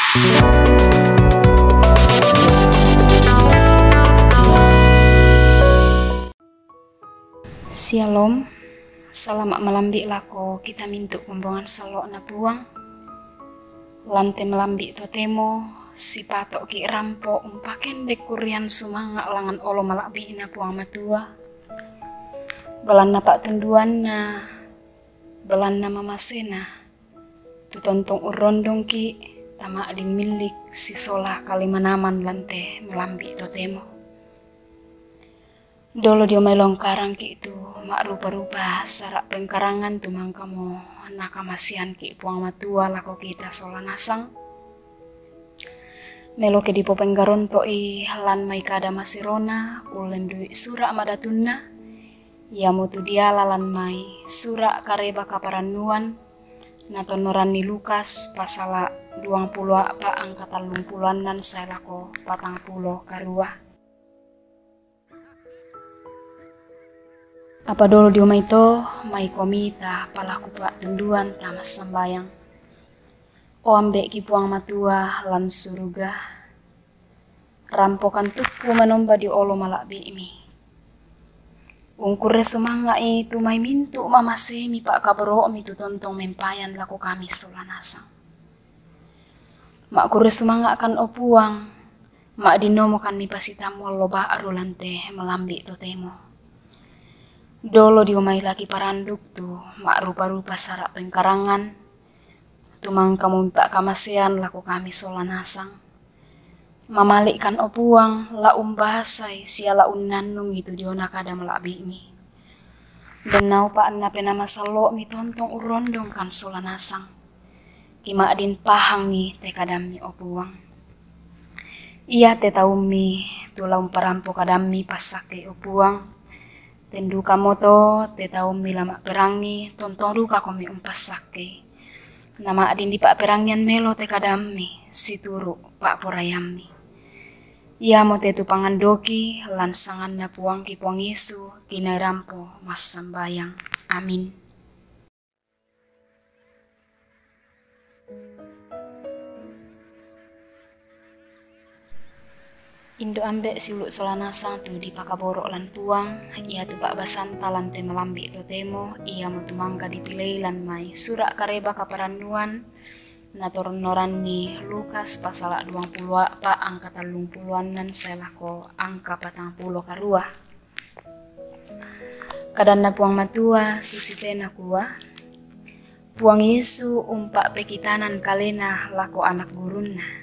Shalom, selamat melambi lako kita mintuk kumbongan salok na puang. Lante melambi totemo, si patok ki rampo umpaken dekurian sumanga langan olo malakbi na puang matua. Belan na pak tunduan na, belan na mamasena, tutontong urondong ki, tamak din milik si solah kalimanaman lante melambi totemo. Dolo dia may longkarang ki itu mak rupa-rupa sarak pengkarangan tumang kamu nakamasian ki puang matua lako kita sola nasang melo ke dipo penggaronto i lan mai kada masirona ulen dui surak madatunna ya mutu dia lalan mai surak kareba kaparanuan natonoran ni Lukas pasala 20 apa angkatan 30-an nan saya lako 40 karua. Apa dulu di rumah itu, mai komita, palaku pak tenduan tamas sembayang. O ambek ki puang matua lan suruga. Rampokan tuku menomba di olo malak mi. Ungkur sumanga itu mai mintu mama semi pak kabro mi tu tontong mempayan laku kami solanasang. Mak kure sumanga akan opuang. Mak dinomo kan mi pasitamu loba arulante melambi totemo. Dolo di umai laki paranduk tuh, mak rupa-rupa sarak pengkarangan. Tumang kamu minta kamasean laku kami solanasang. Mamalikkan opuang, la umbasai, siala unnanung itu diona kada melak bimi. Dan nau pak na penama salok mi tontong urondong kan solanasang. Kima adin pahang mi te kadami opuang. Iya te tau mi, tulang parampo kadami pasake opuang. Tendu kamu to te tau mi lama perangi tonton ruka komi umpas sake. Nama adin di pak perangian melo te kadami si turu pak porayami. Ia mo te tu pangandoki lansangan na puang ki puang Yesu kina rampo mas sambayang. Amin. Indo ambek siluk solanasang tu di pakaborok lan puang, ia tu pak basanta lante melambi totemo, ia mutu mangga dipilih lan mai surak kareba kaparanuan, natoron-noran ni Lukas pasal 20 pak angkatan 30-an nan selako angka 40 karua. Kadana puang matua susitena kuah, puang Yesu umpak pekitanan kalena lako anak guruna.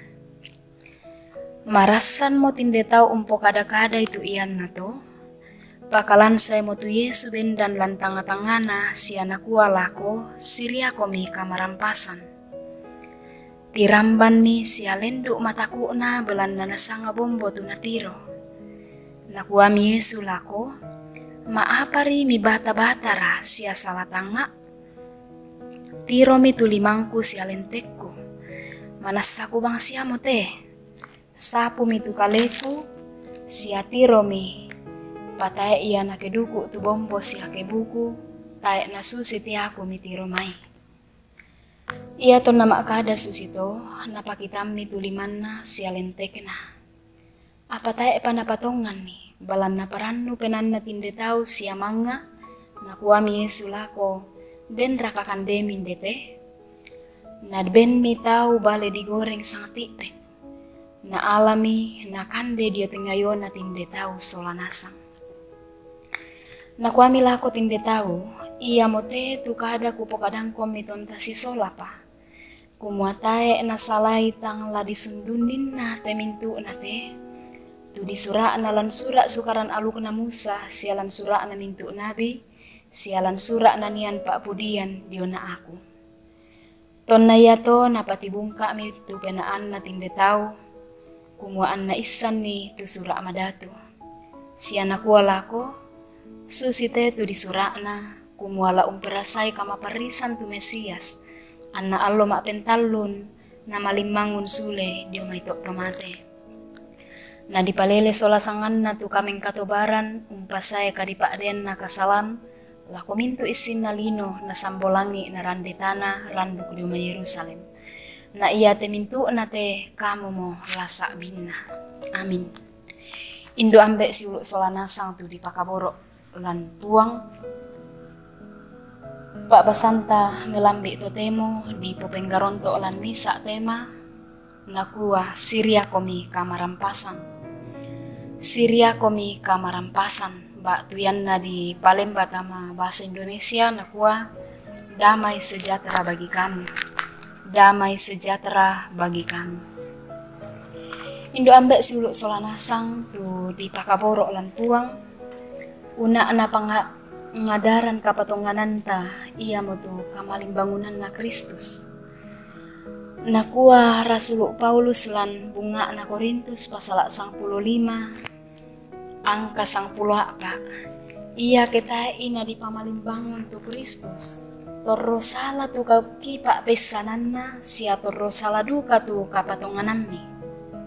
Marasan mo tinde tau umpo kada-kada itu ian na to. Pakalan saya mo tu Yesu bendan lan tanga-tangana si anak lako siria komi kamarampasan. Tiramban mi si alenduk mataku na belan na nasanga bombo tu natiro. Nakua mi Yesu lako, maapari mi bata-bata ra si asala tanga. Tiro mi tu limangku si alentekku. Manasaku bang siamo teh. Sapu mitu kaleku, siatiro mi, patae iya na keduku tu bombo si hake buku, tae na susi tiaku mitiro mai. Iya to nama kada susi to, napakitam mitu limanna si alentekna. Apa tae panapatongan ni, balan na parannu penan na tinde tau si amanga, nakuami Yesu lako, den rakakan demin dete. Nadben mi tau bale digoreng sangat tipek. Na alami, na kande dia tengayo na tinde tau solanasang. Na kuami lako tinde tau, iya mote tu kada kupo kadang komi tonta si sola pa. Kumuatae na salai tang la disundundin na temintu na te. Tu disura na lan sura sukaran aluk na Musa, sialan sura na mintu nabi, sialan sura na nian pak pudian diona aku. Ton na yato na patibungka mi tu penaan na tinde tau. Kumuaan na isan ni tu sura madatu. Si anak lako, susite tu disura na, kumuala umperasay kamaparisan tu Mesias, anna allo mak pentalun, na malimangun sule di umay tok tomate. Na dipalele solasangan na tu kameng katobaran, umpasay kadipakden na kasalan, lako mintu isin na lino na sambolangi na randetana randuk di umay Yerusalem. Na ia te mintu na te kamu mo lasa binna. Amin. Indo ambek si uluk solanasang tu di pakaboro lan puang Pak Basanta melambik to temo di popenggaronto lan misa tema nakua Siria komi kamarampasan. Siria komi kamarampasan. Bak tuyanna di Palembang tama bahasa Indonesia nakua damai sejahtera bagi kamu. Damai sejahtera bagi kamu. Indo ambek si uluk solanasang tu di pakaboro lan puang una na ngadaran kapatongananta ia motu kamaling bangunan na Kristus. Nakua Rasul Paulus lan bunga na Korintus pasal 15 angka 10 ia kita ina di pamaling bangun tu Kristus. Torro sala tu kipak pesananna sia torro sala duka tu kapatonganammi.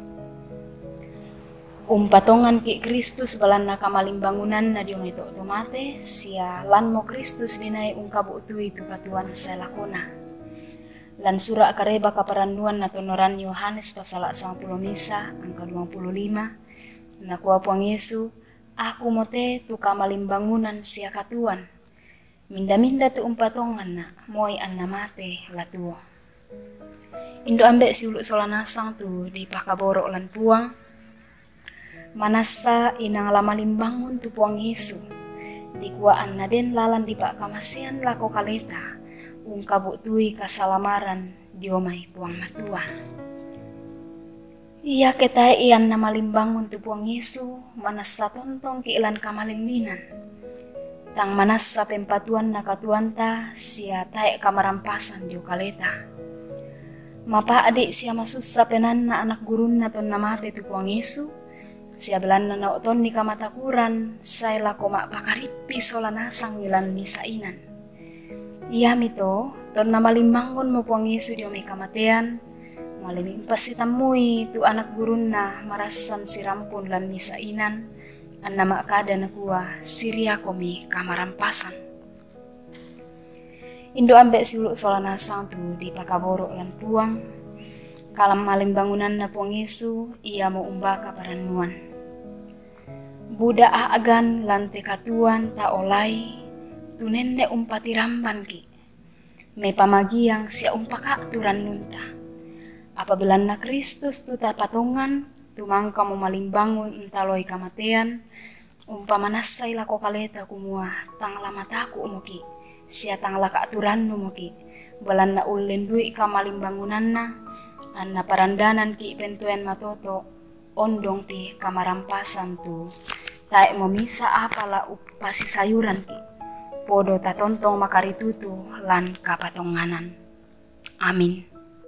Patongan ki Kristus balanna kamaling bangunan na diong itu otomatis sia lan mo Kristus dinai ungkabu utui tu katuan saya lakona. Lan surah kareba kaparanduan na tonoran Yohanes pasal 10 misa angka 25 nakua puang Yesu aku mote tu kamaling bangunan sia katuan. Minda-minda tu patongan na moi anna mate latuo. Indo ambek si uluk solanasang tu di pakaboro lan puang manasa inang lama limbangun tu puang Yesu dikuaan na den lalan di pak kamasian lako kaleta ungkabuk tui kasalamaran diomai puang matua. Ia kita ian nama limbangun tu puang Yesu manasa tontong kiilan kamalilinan tang manasa pempatuan na katuanta sia taek kamarampasan dio kaleta. Mapa adik sia masusa penan na anak gurun na ton namate tu puang Yesu sia belanna na oton ni kamatakuran saya lako mak pakaripi solanasang ilan misainan. Ia mito ton na malimbangun mo puang Yesu dio may kamatean maliming pasitamui tu anak gurun na marasan sirampun lan misainan an nama kada na kuah Siria komi kamarampasan. Indo ambek si uluk solanasang tu di pakaboro lan puang kalam malimbangunan na puang Yesu ia mo umbaka paranuan. Budak agan lante katuan ta olai tu nenne umpati ramban ki me pamagiang sia umpaka turan nunta apabila na Kristus tu ta patongan tu mangka mo malimbangun entaloi kamatean manasai lako kaleta kumua tang lamataku moki sia tang laka aturannu moki balan na ulen dui kamalimbangunanna anna parandanan ki pentuen matoto ondong ti kamarampasan tu taek momisa apala upasi sayuran ki podo tatontong makaritutu lan kapatonganan. Amin.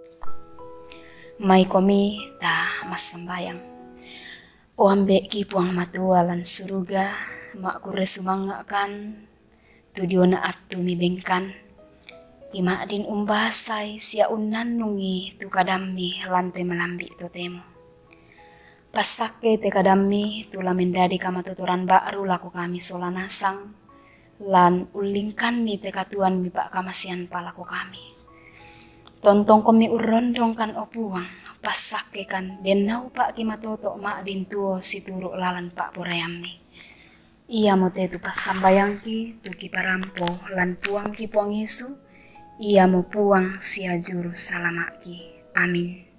Mai komi ta mas sembayang o ambek ki puang matua lan suruga mak kure sumangakan tudiona atu mi bengkan ima din umbasai sia unnan nungi tu kadammi lante melambi totemo. Pasake te kadammi tula mendadi kamatuturan baru laku kami solanasang lan ulingkan ni te katuan mi pak kamasian palaku kami. Tontong komi urondong kan opuang pasake kan denau pak kimatoto mak dintuo situru lalan pak porayami. Ia mote tu pasambayangki tu ki parampo lan puang ki puang Yesu ia mo puang sia juru salamaki. Amin.